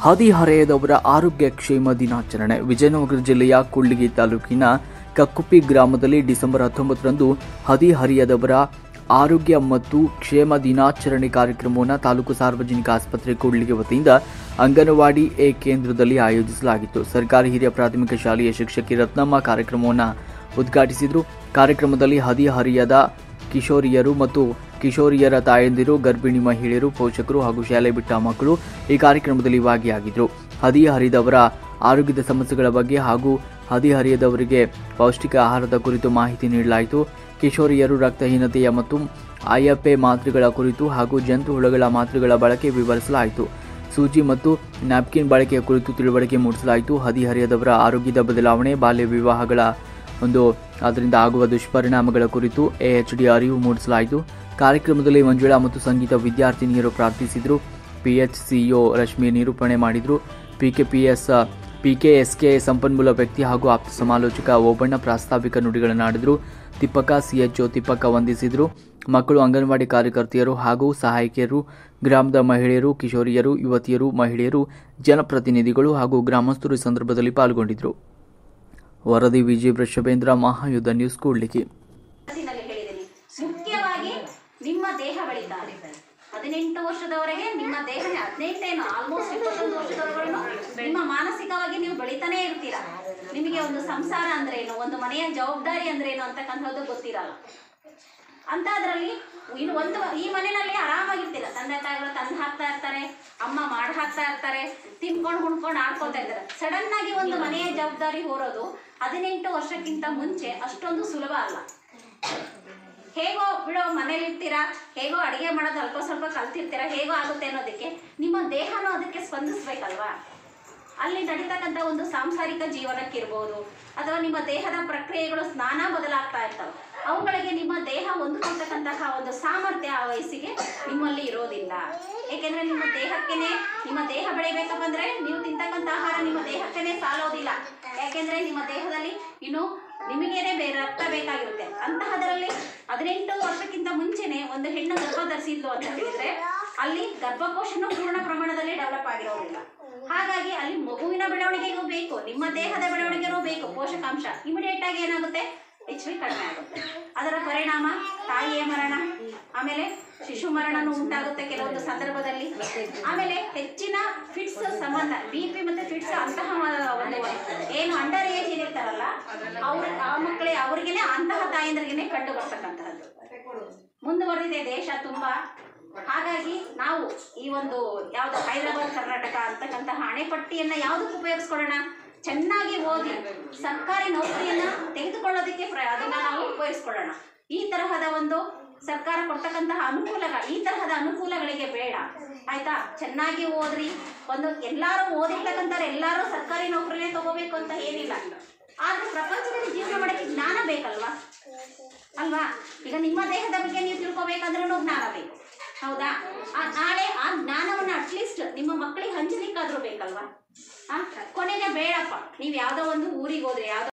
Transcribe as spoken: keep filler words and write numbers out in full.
ಹದಿಹರೆಯದವರ ಆರೋಗ್ಯ ಕ್ಷೇಮ ದಿನಾಚರಣೆ ವಿಜಯನಗರ ಜಿಲ್ಲೆಯ ಕೂಡ್ಲಿಗಿ ತಾಲೂಕಿನ ಕಕ್ಕುಪ್ಪಿ ಗ್ರಾಮದಲ್ಲಿ ಡಿಸೆಂಬರ್ ಹತ್ತೊಂಬತ್ತರಂದು ಹದಿಹರೆಯದವರ ಆರೋಗ್ಯ ಮತ್ತು ಕ್ಷೇಮ ದಿನಾಚರಣೆ ಕಾರ್ಯಕ್ರಮವನ್ನು ತಾಲೂಕು ಸಾರ್ವಜನಿಕ ಆಸ್ಪತ್ರೆ ಕೂಡ್ಲಿಗಿ ವತಿಯಿಂದ ಅಂಗನವಾಡಿ ಎ ಕೇಂದ್ರದಲ್ಲಿ ಆಯೋಜಿಸಲಾಗಿತ್ತು. ಸರ್ಕಾರಿ ಹಿರಿಯ ಪ್ರಾಥಮಿಕ ಶಾಲೆಯ ಶಿಕ್ಷಕಿ ರತ್ನಮ್ಮ ಕಾರ್ಯಕ್ರಮವನ್ನು ಉದ್ಘಾಟಿಸಿದರು. ಕಾರ್ಯಕ್ರಮದಲ್ಲಿ ಹದಿಹರೆಯದ ಕಿಶೋರಿಯರು ಮತ್ತು ಕಿಶೋರಿಯರ ತಾಯಂದಿರು, ಗರ್ಭಿಣಿ ಮಹಿಳೆಯರು, ಪೋಷಕರು ಹಾಗೂ ಶಾಲೆ ಬಿಟ್ಟ ಮಕ್ಕಳು ಈ ಕಾರ್ಯಕ್ರಮದಲ್ಲಿ ಭಾಗಿಯಾಗಿದ್ದರು. ಹದಿಹರಿದವರ ಆರೋಗ್ಯದ ಸಮಸ್ಯೆಗಳ ಬಗ್ಗೆ ಹಾಗೂ ಹದಿಹರಿಯದವರಿಗೆ ಪೌಷ್ಟಿಕ ಆಹಾರದ ಕುರಿತು ಮಾಹಿತಿ ನೀಡಲಾಯಿತು. ಕಿಶೋರಿಯರು ರಕ್ತಹೀನತೆಯ ಮತ್ತು ಐಎಫ್ಎ ಮಾತ್ರೆಗಳ ಕುರಿತು ಹಾಗೂ ಜಂತು ಹುಳಗಳ ಮಾತ್ರೆಗಳ ಬಳಕೆ ವಿವರಿಸಲಾಯಿತು. ಸೂಜಿ ಮತ್ತು ನ್ಯಾಪ್ಕಿನ್ ಬಳಕೆಯ ಕುರಿತು ತಿಳುವಳಿಕೆ ಮೂಡಿಸಲಾಯಿತು. ಹದಿಹರೆಯದವರ ಆರೋಗ್ಯದ ಬದಲಾವಣೆ, ಬಾಲ್ಯ ವಿವಾಹಗಳ ಒಂದು ಅದರಿಂದ ಆಗುವ ದುಷ್ಪರಿಣಾಮಗಳ ಕುರಿತು ಎಎಚ್ಡಿ ಅರಿವು ಮೂಡಿಸಲಾಯಿತು. ಕಾರ್ಯಕ್ರಮದಲ್ಲಿ ಮಂಜುಳಾ ಮತ್ತು ಸಂಗೀತ ವಿದ್ಯಾರ್ಥಿನಿಯರು ಪ್ರಾರ್ಥಿಸಿದರು. ಪಿಎಚ್ಸಿಒ ರಶ್ಮಿ ನಿರೂಪಣೆ ಮಾಡಿದರು. ಪಿಕೆಪಿಎಸ್ ಪಿಕೆಎಸ್ಕೆ ಸಂಪನ್ಮೂಲ ವ್ಯಕ್ತಿ ಹಾಗೂ ಆಪ್ತ ಸಮಾಲೋಚಕ ಓಬಣ್ಣ ಪ್ರಾಸ್ತಾವಿಕ ನುಡಿಗಳನ್ನಾಡಿದರು. ತಿಪ್ಪಕ್ಕ ಸಿಎಚ್ಒ ತಿಪ್ಪಕ್ಕ ವಂದಿಸಿದರು. ಮಕ್ಕಳು, ಅಂಗನವಾಡಿ ಕಾರ್ಯಕರ್ತೆಯರು ಹಾಗೂ ಸಹಾಯಕಿಯರು, ಗ್ರಾಮದ ಮಹಿಳೆಯರು, ಕಿಶೋರಿಯರು, ಯುವತಿಯರು, ಮಹಿಳೆಯರು, ಜನಪ್ರತಿನಿಧಿಗಳು ಹಾಗೂ ಗ್ರಾಮಸ್ಥರು ಈ ಸಂದರ್ಭದಲ್ಲಿ ಪಾಲ್ಗೊಂಡಿದ್ದರು. ವರದಿ ವಿಜಯ ವೃಷಭೇಂದ್ರ, ಮಹಾಯುದ್ಧ ನ್ಯೂಸ್, ಕೂಡ್ಲಿಗಿ. ಮುಖ್ಯವಾಗಿ ನಿಮ್ಮ ದೇಹ ಬೆಳೀತಾರೆ. ಹದಿನೆಂಟು ವರ್ಷದವರೆಗೆ ನಿಮ್ಮ ದೇಹ ಹದಿನೆಂಟೇನು ಆಲ್ಮೋಸ್ಟ್ ಇಪ್ಪತ್ತೊಂದು ವರ್ಷದವರೆಗೂ ನಿಮ್ಮ ಮಾನಸಿಕವಾಗಿ ನೀವು ಬೆಳೀತಾನೆ ಇರ್ತೀರಾ. ನಿಮಗೆ ಒಂದು ಸಂಸಾರ ಅಂದ್ರೆ ಏನು, ಒಂದು ಮನೆಯ ಜವಾಬ್ದಾರಿ ಅಂದ್ರೆ ಏನು ಅಂತಕ್ಕಂಥದ್ದು ಗೊತ್ತಿರಲ್ಲ. ಅಂತದ್ರಲ್ಲಿ ಇನ್ನು ಒಂದು ಈ ಮನೆಯಲ್ಲಿ ಆರಾಮಾಗಿರ್ತೀರ. ತಂದೆ ತಾಯಿಗಳು ತಂದು ಹಾಕ್ತಾ ಇರ್ತಾರೆ, ಅಮ್ಮ ಮಾಡಿ ಹಾಕ್ತಾ ಇರ್ತಾರೆ, ತಿನ್ಕೊಂಡು ಹುಣ್ಕೊಂಡು ಆಡ್ಕೊತಾ ಇರ್ತಾರೆ. ಸಡನ್ ಆಗಿ ಒಂದು ಮನೆಯ ಜವಾಬ್ದಾರಿ ಹೊರೋದು ಹದಿನೆಂಟು ವರ್ಷಕ್ಕಿಂತ ಮುಂಚೆ ಅಷ್ಟೊಂದು ಸುಲಭ ಅಲ್ಲ. ಹೇಗೋ ಬಿಡೋ ಮನೇಲಿ ಇರ್ತೀರಾ, ಹೇಗೋ ಅಡುಗೆ ಮಾಡೋದು ಅಲ್ಪ ಸ್ವಲ್ಪ ಕಲ್ತಿರ್ತೀರಾ, ಹೇಗೋ ಆಗುತ್ತೆ ಅನ್ನೋದಕ್ಕೆ ನಿಮ್ಮ ದೇಹನೂ ಅದಕ್ಕೆ ಸ್ಪಂದಿಸ್ಬೇಕಲ್ವಾ. ಅಲ್ಲಿ ನಡೀತಕ್ಕಂಥ ಒಂದು ಸಾಂಸಾರಿಕ ಜೀವನಕ್ಕಿರ್ಬೋದು ಅಥವಾ ನಿಮ್ಮ ದೇಹದ ಪ್ರಕ್ರಿಯೆಗಳು ಸ್ನಾನ ಬದಲಾಗ್ತಾ ಇರ್ತವೆ. ಅವುಗಳಿಗೆ ನಿಮ್ಮ ದೇಹ ಹೊಂದ್ಕೊಳ್ತಕ್ಕಂತಹ ಒಂದು ಸಾಮರ್ಥ್ಯ ಆ ವಯಸ್ಸಿಗೆ ನಿಮ್ಮಲ್ಲಿ ಇರೋದಿಲ್ಲ. ಏಕೆಂದರೆ ನಿಮ್ಮ ದೇಹಕ್ಕೇನೆ ನಿಮ್ಮ ದೇಹ ಬೆಳಿಬೇಕಪ್ಪ ಅಂದರೆ ನೀವು ತಿಂತಕ್ಕಂಥ ಆಹಾರ ನಿಮ್ಮ ದೇಹಕ್ಕೇನೆ ಸಾಲೋದಿಲ್ಲ. ಯಾಕೆಂದರೆ ನಿಮ್ಮ ದೇಹದಲ್ಲಿ ಇನ್ನು ನಿಮಗೇನೆ ಬೇರೆ ರಕ್ತ ಬೇಕಾಗಿರುತ್ತೆ. ಅಂತಹದರಲ್ಲಿ ಹದಿನೆಂಟು ವರ್ಷಕ್ಕಿಂತ ಮುಂಚೆನೆ ಒಂದು ಹೆಣ್ಣು ಗರ್ಭ ಧರಿಸಿದ್ಲು ಅಂತ ಹೇಳಿದ್ರೆ ಅಲ್ಲಿ ಗರ್ಭಕೋಶನೂ ಪೂರ್ಣ ಪ್ರಮಾಣದಲ್ಲಿ ಡೆವಲಪ್ ಆಗಿರೋದಿಲ್ಲ. ಹಾಗಾಗಿ ಅಲ್ಲಿ ಮಗುವಿನ ಬೆಳವಣಿಗೆಗೂ ಬೇಕು, ನಿಮ್ಮ ದೇಹದ ಬೆಳವಣಿಗೆನೂ ಬೇಕು ಪೋಷಕಾಂಶ. ಇಮಿಡಿಯೇಟ್ ಆಗಿ ಏನಾಗುತ್ತೆ, ಎಚ್ ಬಿ ಕಡಿಮೆ ಆಗುತ್ತೆ. ಅದರ ಪರಿಣಾಮ ತಾಯಿಯ ಮರಣ, ಆಮೇಲೆ ಶಿಶು ಮರಣನೂ ಉಂಟಾಗುತ್ತೆ ಕೆಲವೊಂದು ಸಂದರ್ಭದಲ್ಲಿ. ಆಮೇಲೆ ಹೆಚ್ಚಿನ ಫಿಟ್ಸ್ ಸಂಬಂಧ ಬಿ ಪಿ ಮತ್ತೆ ಫಿಟ್ಸ್ ಅಂತಹ ಒಂದು ಏನು ಅಂಡರ್ ಏಜ್ ಏನಿರ್ತಾರಲ್ಲ ಅವ್ರ ಆ ಮಕ್ಕಳೇ ಅವ್ರಿಗೇನೆ ಅಂತಹ ತಾಯಂದ್ರಿಗೇನೆ ಕಂಡು ಬರ್ತಕ್ಕಂತಹದ್ದು ಮುಂದುವರೆದಿದೆ ದೇಶ ತುಂಬಾ. ಹಾಗಾಗಿ ನಾವು ಈ ಒಂದು ಯಾವ್ದು ಹೈದರಾಬಾದ್ ಕರ್ನಾಟಕ ಅಂತಕ್ಕಂತಹ ಅಣೆಪಟ್ಟಿಯನ್ನ ಯಾವ್ದಕ್ಕೆ ಉಪಯೋಗಿಸ್ಕೊಳ್ಳೋಣ, ಚೆನ್ನಾಗಿ ಓದಿ ಸರ್ಕಾರಿ ನೌಕರಿಯನ್ನ ತೆಗೆದುಕೊಳ್ಳೋದಕ್ಕೆ ಅದನ್ನ ನಾವು ಉಪಯೋಗಿಸ್ಕೊಳ್ಳೋಣ. ಈ ತರಹದ ಒಂದು ಸರ್ಕಾರ ಕೊಡ್ತಕ್ಕಂತಹ ಅನುಕೂಲಗಳ ಈ ತರಹದ ಅನುಕೂಲಗಳಿಗೆ ಬೇಡ, ಆಯ್ತಾ. ಚೆನ್ನಾಗಿ ಓದ್ರಿ. ಒಂದು ಎಲ್ಲಾರು ಓದಿರ್ತಕ್ಕಂಥವ್ರು ಎಲ್ಲಾರು ಸರ್ಕಾರಿ ನೌಕರಿನೇ ತಗೋಬೇಕು ಅಂತ ಏನಿಲ್ಲ. ಆದ್ರೆ ಪ್ರಪಂಚದಲ್ಲಿ ಜೀವನ ಮಾಡೋಕ್ಕೆ ಜ್ಞಾನ ಬೇಕಲ್ವಾ ಅಲ್ವಾ. ಈಗ ನಿಮ್ಮ ದೇಹದ ಬಗ್ಗೆ ನೀವು ತಿಳ್ಕೊಬೇಕಂದ್ರೂ ಜ್ಞಾನ ಬೇಕು, ಹೌದಾ. ಆ ನಾಳೆ ಆ ಜ್ಞಾನವನ್ನ ಅಟ್ಲೀಸ್ಟ್ ನಿಮ್ಮ ಮಕ್ಕಳಿಗೆ ಹಂಚಲಿಕ್ಕಾದ್ರೂ ಬೇಕಲ್ವಾ. ಆ ಕೊನೆಗೆ ಬೇಡಪ್ಪ, ನೀವು ಯಾವ್ದೋ ಒಂದು ಊರಿಗೆ ಹೋದ್ರೆ ಯಾವ್ದೋ